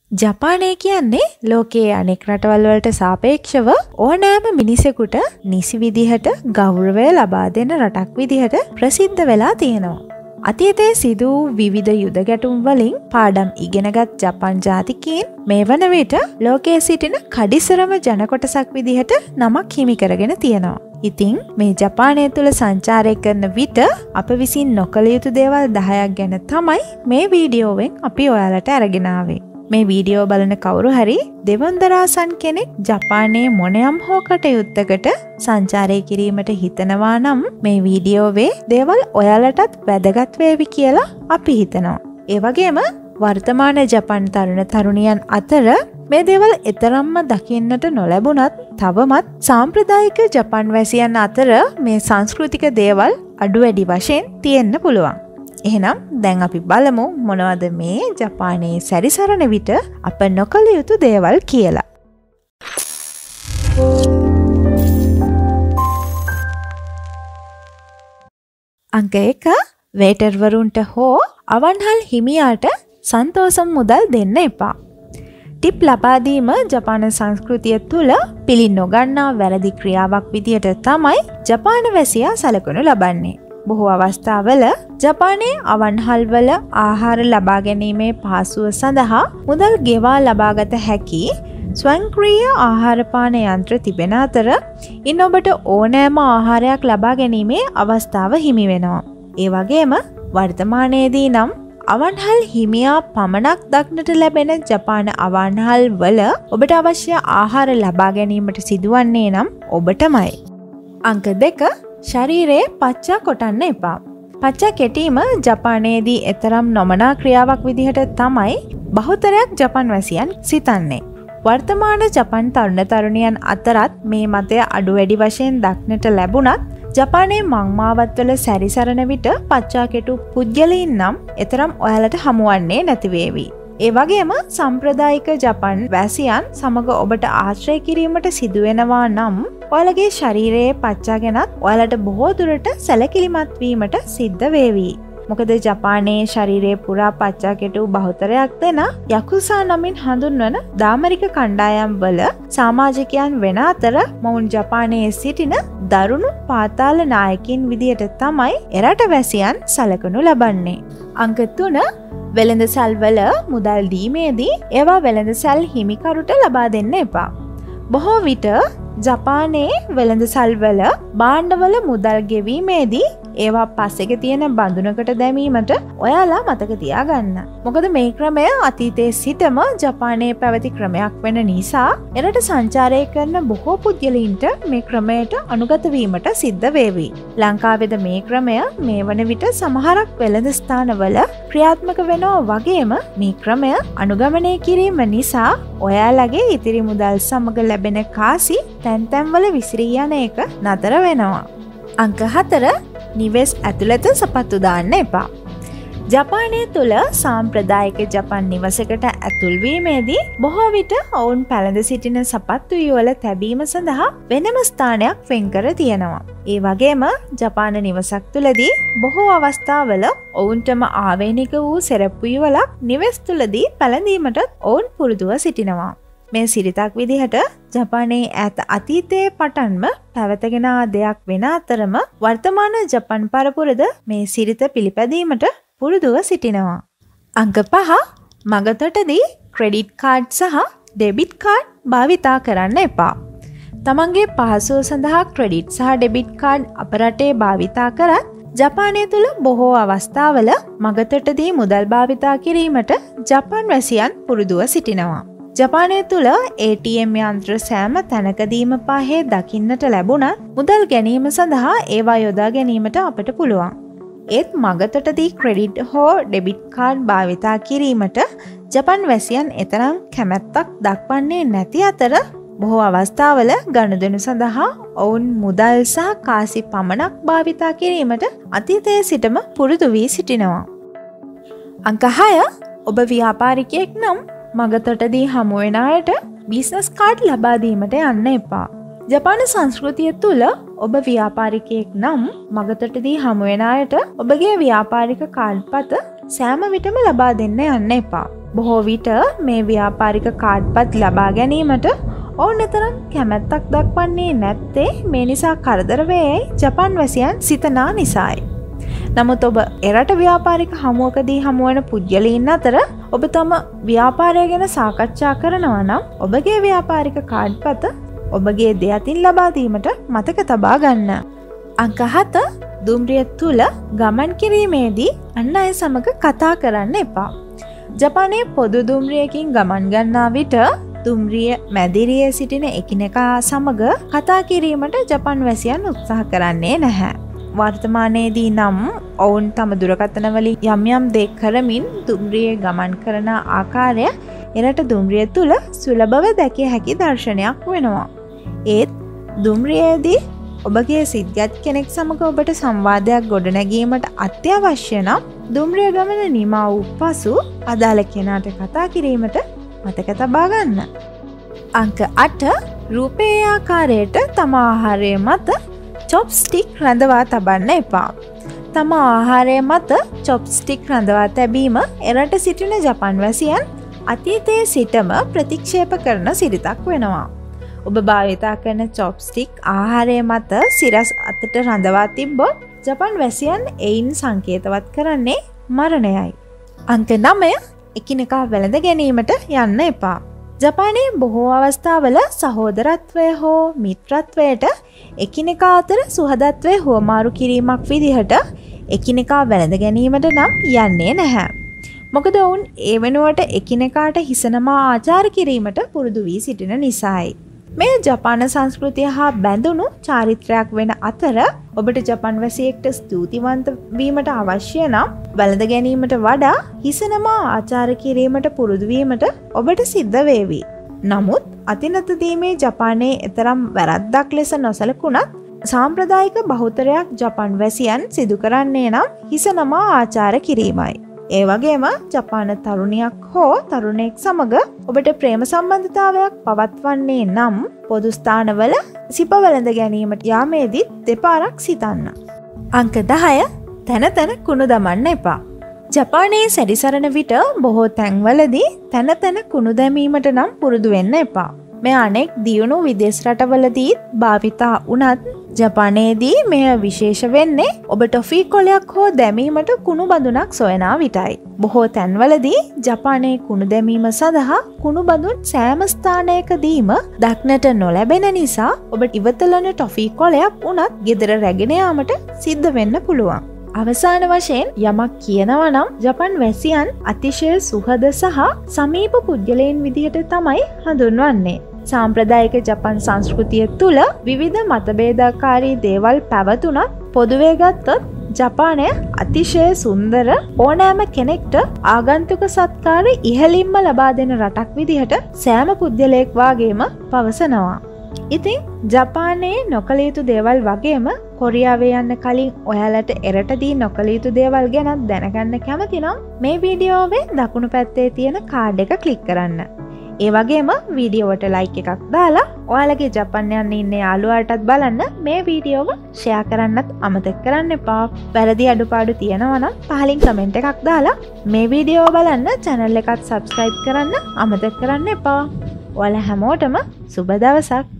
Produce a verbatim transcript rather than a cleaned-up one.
ජපානය කියන්නේ ලෝකයේ අනෙක් රටවල් වලට සාපේක්ෂව ඕනෑම මිනිසෙකුට නිසි විදිහට ගෞරවය ලබා දෙන රටක් විදිහට ප්‍රසිද්ධ වෙලා තියෙනවා. අතීතයේ සිදු වූ විවිධ යුද ගැටුම් වලින් පාඩම් ඉගෙනගත් ජපන් ජාතිකයින් මේ වන විට ලෝකයේ සිටින කඩිසරම ජන කොටසක් විදිහට නමක් හිමි කරගෙන තියෙනවා. ඉතින් මේ ජපානය තුළ සංචාරය කරන විට අප විසින් නොකළ යුතු දේවල් දහයක් ගැන තමයි මේ වීඩියෝවෙන් අපි ඔයාලට අරගෙන ආවේ. මේ වීඩියෝ බලන කවුරු හරි දෙවොන්දරාසන් කෙනෙක් ජපානයේ මොනයම් හෝ කටයුත්තකට සංචාරය කිරීමට හිතනවා නම් මේ වීඩියෝවේ දේවල් ඔයාලටත් වැදගත් වේවි කියලා අපි හිතනවා. ඒ වගේම වර්තමාන ජපන් තරුණ තරුණියන් අතර මේ දේවල් එතරම්ම දකින්නට නොලැබුණත් තවමත් සාම්ප්‍රදායික ජපන් වැසියන් අතර මේ සංස්කෘතික දේවල් අඩු වැඩි වශයෙන් තියෙන්න පුළුවන්. එහෙනම් දැන් අපි බලමු මොනවද මේ ජපානයේ සැරිසරන විට අප නොකළ යුතු දේවල් කියලා. අංක එක වේටර්වරුන්ට හෝ අවන්හල් හිමියාට සන්තෝෂම් මුදල් දෙන්න එපා. ටිප් ලබා දීම ජපාන සංස්කෘතිය තුළ පිළි නොගන්නා වැරදි ක්‍රියාවක් විදියට තමයි ජපාන වැසියා සැලකනු ලබන්නේ. බොහෝ අවස්ථාවල ජපානයේ අවන්හල්වල ආහාර ලබා ගැනීමේ පහසුව සඳහා මුදල් ගෙවා ලබාගත හැකි ස්වයංක්‍රීය ආහාරපාන යන්ත්‍ර තිබෙන අතර ඉන් ඔබට ඕනෑම ආහාරයක් ලබා ගැනීමේ අවස්ථාව හිමි වෙනවා. ඒ වගේම වර්තමානයේදී නම් අවන්හල් හිමියා පමණක් දක්නට ලැබෙන ජපාන අවන්හල් වල ඔබට අවශ්‍ය ආහාර ලබා ගැනීමට සිදුවන්නේ නම් ඔබටමයි. අංක දෙක ශරීරයේ පච්චා කොටන්න එපා. පච්චා කෙටීම ජපානයේදී එතරම් නොමනා ක්‍රියාවක් විදිහට තමයි බහුතරයක් ජපන් වැසියන් සිතන්නේ. වර්තමාන ජපන් තරුණ තරුණියන් අතරත් මේ මතය අඩු වැඩි වශයෙන් දක්නට ලැබුණත් ජපානයේ මංමාවත්වල සැරිසරන විට පච්චා කෙටු පුද්ගලයින් නම් එතරම් ඔයාලට හමුවන්නේ නැතිවේවි. ඒ වගේම සම්ප්‍රදායික ජපන් වැසියන් සමග ඔබට ආශ්‍රය කිරීමට සිදුවෙනවා නම් ඔයාලගේ ශරීරයේ පච්චා ගැනත් ඔයාලට බොහෝ දුරට සැලකිලිමත් වීමට සිද්ධ වේවි. මොකද ජපානයේ ශරීරයේ පුරා පච්චා කෙටු බහුතරයක් දෙන යකුසා නමින් හඳුන්වන දාමරික කණ්ඩායම් වල සමාජිකයන් වෙන අතර මොවුන් ජපානයේ සිටින දරුණු පාතාල නායකින් විදියට තමයි එරට වැසියන් සැලකනු ලබන්නේ. අංක තුන වෙළඳසල් වල මුදල් දීමේදී ඒවා වෙළඳසල් හිමිකරුට ලබා දෙන්න එපා. බොහෝ විට ජපානයේ වෙළඳසල් වල භාණ්ඩවල මුදල් ගෙවීමේදී ඒවා පස්සෙක තියෙන බඳුනකට දැමීමට ඔයාලා මතක තියාගන්න. මොකද මේ ක්‍රමය අතීතයේ සිටම ජපානයේ පැවති ක්‍රමයක් වෙන නිසා එරට සංචාරය කරන බොහෝ පුද්ගලයින්ට මේ ක්‍රමයට අනුගත වීමට සිද්ධ වේවි. ලංකාවේද මේ ක්‍රමය මේ වන විට සමහරක් වෙළඳ ස්ථානවල ක්‍රියාත්මක වෙනවා වගේම මේ ක්‍රමය අනුගමනය කිරීම නිසා ඔයාලගේ ඉතිරි මුදල් සමග ලැබෙන කාසි තැන් තැන්වල විසිරී යන එක නතර වෙනවා. අංක හතර නිවෙස් ඇතුළත සපත්තු දාන්න එපා. ජපානය තුළ සාම්ප්‍රදායික ජපන් නිවසකට ඇතුල්වීමේදී බොහෝ විට ඔවුන් පැළඳ සිටින සපත්තු යුවල තැබීම සඳහා වෙනම ස්ථානයක් වෙන් කර තියෙනවා. ඒ වගේම ජපාන නිවසක් තුළදී බොහෝ අවස්ථාවල ඔවුන්ටම ආවේනික වූ සෙරප්පු යුවලක් නිවෙස් තුළදී පැළඳීමට ඔවුන් පුරුදුව සිටිනවා. මේ සිරිතක් විදිහට ජපානයේ ඈත අතීතයේ පටන්ම පැවතගෙන ආ දෙයක් වෙන අතරම වර්තමාන ජපන් පරපුරද මේ සිරිත පිළිපැදීමට පුරුදුව සිටිනවා. අංක පහ මගතොටදී ක්‍රෙඩිට් කාඩ් සහ ඩෙබිට් කාඩ් භාවිතා කරන්න එපා. තමන්ගේ පහසුව සඳහා ක්‍රෙඩිට් සහ ඩෙබිට් කාඩ් අප රටේ භාවිතා කරත් ජපානය තුළ බොහෝ අවස්ථාවල මගතොටදී මුදල් භාවිතා කිරීමට ජපන් වැසියන් පුරුදුව සිටිනවා. ජපානය තුළ ඒ ටී එම් යන්ත්‍ර සෑම තැනකදීම පහේ දකින්නට ලැබුණත් මුදල් ගැනීම සඳහා ඒවා යොදා ගැනීමට අපට පුළුවන්. ඒත් මගතොටදී ක්‍රෙඩිට් හෝ ඩෙබිට් කාඩ් භාවිතා කිරීමට ජපන් වැසියන් එතරම් කැමැත්තක් දක්වන්නේ නැති අතර බොහෝ අවස්ථාවල ගනුදෙනු සඳහා ඔවුන් මුදල් සහ කාසි පමණක් භාවිතා කිරීමට අතීතයේ සිටම පුරුදු වී සිටිනවා. අංක හය ඔබ ව්‍යාපාරිකයෙක් නම් මගතොටදී හමුවෙන අයට බිස්නස් කාඩ් ලබා දීමට යන්න එපා. ජපාන සංස්කෘතිය තුළ ඔබ ව්‍යාපාරිකයෙක් නම් මගතොටදී හමුවෙන අයට ඔබගේ ව්‍යාපාරික කාඩ් පත සෑම විටම ලබා දෙන්න යන්න එපා. බොහෝ විට මේ ව්‍යාපාරික කාඩ්පත් ලබා ගැනීමට ඔවුන් තරම් කැමැත්තක් දක්වන්නේ නැත්තේ මේ නිසා කරදර වේයි ජපාන් වැසියන් සිතනා නිසායි. නමුත් ඔබ එරට ව්‍යාපාරික හමුවකදී හමුවන පුද්ගලයන් අතර ඔබ තම ව්‍යාපාරය ගැන සාකච්ඡා කරනවා නම් ඔබගේ ව්‍යාපාරික කාඩ්පත ඔබගේ දෙයතින් ලබා දීමට මතක තබා ගන්න. අංක හත දුම්රිය තුල ගමන් කිරීමේදී අන් අය සමග කතා කරන්න එපා. ජපානයේ පොදු දුම්රියකින් ගමන් ගන්නා විට දුම්රිය මැදිරියේ සිටින එකිනෙකා සමග කතා කිරීමට ජපාන් වැසියන් උත්සාහ කරන්නේ නැහැ. වර්තමානයේදී නම් ඔවුන් තම දුරකථන වලින් යම් යම් දේ කරමින් දුම්රියේ ගමන් කරන ආකාරය එරට දුම්රිය තුල සුලභව දැකිය හැකි දර්ශනයක් වෙනවා. ඒත් දුම්රියේදී ඔබගේ සිත්ගත් කෙනෙක් සමග ඔබට සංවාදයක් ගොඩනැගීමට අත්‍යවශ්‍ය නම් දුම්රිය ගමන නිමා වූ පසු අදාළ කෙනාට කතා කිරීමට මතක තබා ගන්න. අංක අට රූපයේ ආකාරයට තම ආහාරය මත චොප්ස්ටික් රඳවා තබන්න එපා. තම ආහාරය මත චොප්ස්ටික් රඳවා තැබීම එරට සිටින ජපාන් වැසියන් අතීතයේ සිටම ප්‍රතික්ෂේප කරන සිරිතක් වෙනවා. ඔබ භාවිතා කරන චොප්ස්ටික් ආහාරය මත සිරස් අතට රඳවා තිබ්බොත් ජපාන් වැසියන් එයින් සංකේතවත් කරන්නේ මරණයයි. අංක නවය එකිනෙකා වැළඳ ගැනීමට යන්න එපා. ජපානයේ බොහෝ අවස්ථාවල සහෝදරත්වය හෝ මිත්‍රත්වයට එකිනෙකා අතර සුහදත්වය හුවමාරු කිරීමක් විදිහට එකිනෙකා වැළඳ ගැනීමට නම් යන්නේ නැහැ. මොකද ඔවුන් ඒ වෙනුවට එකිනෙකාට හිසනමා ආචාර කිරීමට පුරුදු වී සිටින නිසායි. මේ ජපාන සංස්කෘතිය හා බැඳුණු චාරිත්‍රයක් වෙන අතර ඔබට ජපාන් වැසියෙක්ට ස්තුතිවන්ත වීමට අවශ්‍ය නම් වැළඳ ගැනීමට වඩා හිසනමා ආචාර කිරීමට පුරුදු වීමට ඔබට සිද්ධ වේවි. නමුත් අතිනත දීමේ ජපානයේ එතරම් වැරද්දක් ලෙස නොසලකුණත් සාම්ප්‍රදායික බහුතරයක් ජපාන් වැසියන් සිදු කරන්නේ නම් හිසනමා ආචාර කිරීමයි. ඒ වගේම ජපාන තරුණියක් හෝ තරුණයෙක් සමග ඔබට ප්‍රේම සම්බන්ධතාවයක් පවත්වන්නේ නම් පොදු ස්ථානවල සිප වැළඳ ගැනීමට යාමේදී දෙපාරක් සිතන්න. අංක දහය තැන තැන කුණු දමන්න එපා. ජපානයේ සැරිසරන විට බොහෝ තැන්වලදී තැන තැන කුණු දැමීමට නම් පුරුදු වෙන්න එපා. මේ අනෙක් දියුණු විදේශ රටවලදී භාවිතා වුණත් ජපානයේදී මෙය විශේෂ වෙන්නේ ඔබ ටොෆී කොලයක් හෝ දැමීමට කුණු බඳුනක් සොයනා විටයි. බොහෝ තැන්වලදී ජපානයේ කුණු දැමීම සඳහා කුණු බඳුන් සෑම ස්ථානයකදීම දක්නට නොලැබෙන නිසා ඔබ ඉවතලන ටොෆී කොලයක් වුණත් ගෙදර රැගෙන යාමට සිද්ධ වෙන්න පුළුවන්. අවසාන වශයෙන් යමක් කියනවා නම් ජපාන් වැසියන් අතිශය සුහද සහ සමීප පුද්ගලයන් විදිහට තමයි හඳුන්වන්නේ. සාම්ප්‍රදායික ජපාන් සංස්කෘතිය තුළ විවිධ මතභේදකාරී දේවල් පැවතුනත් පොදුවේ ගත්තොත් ජපානය අතිශය සුන්දර ඕනෑම කෙනෙක්ට ආගන්තුක සත්කාර ඉහළින්ම ලබා දෙන රටක් විදිහට සෑම පුද්ගලයෙක් වාගේම පවසනවා. ඉතින් ජපානයේ නොකළ යුතු දේවල් වගේම කොරියාවේ යන්න කලින් ඔයාලට එරටදී නොකළ යුතු දේවල් ගැනත් දැනගන්න කැමති නම් මේ වීඩියෝවේ දකුණු පැත්තේ තියෙන කාඩ් එක ක්ලික් කරන්න. ඒ වගේම වීඩියෝවට ලයික් එකක් දාලා ඔයාලගේ ජපාන් යන්න ඉන්න යාළුවාටත් බලන්න මේ වීඩියෝව ෂෙයා කරන්නත් අමතක කරන්න එපා. වැරදි අඩුපාඩු තියෙනවා නම් පහලින් කමෙන්ට් එකක් දාලා මේ වීඩියෝව බලන්න channel එකත් subscribe කරන්න අමතක කරන්න එපා. ඔයාලා හැමෝටම සුබ දවසක්.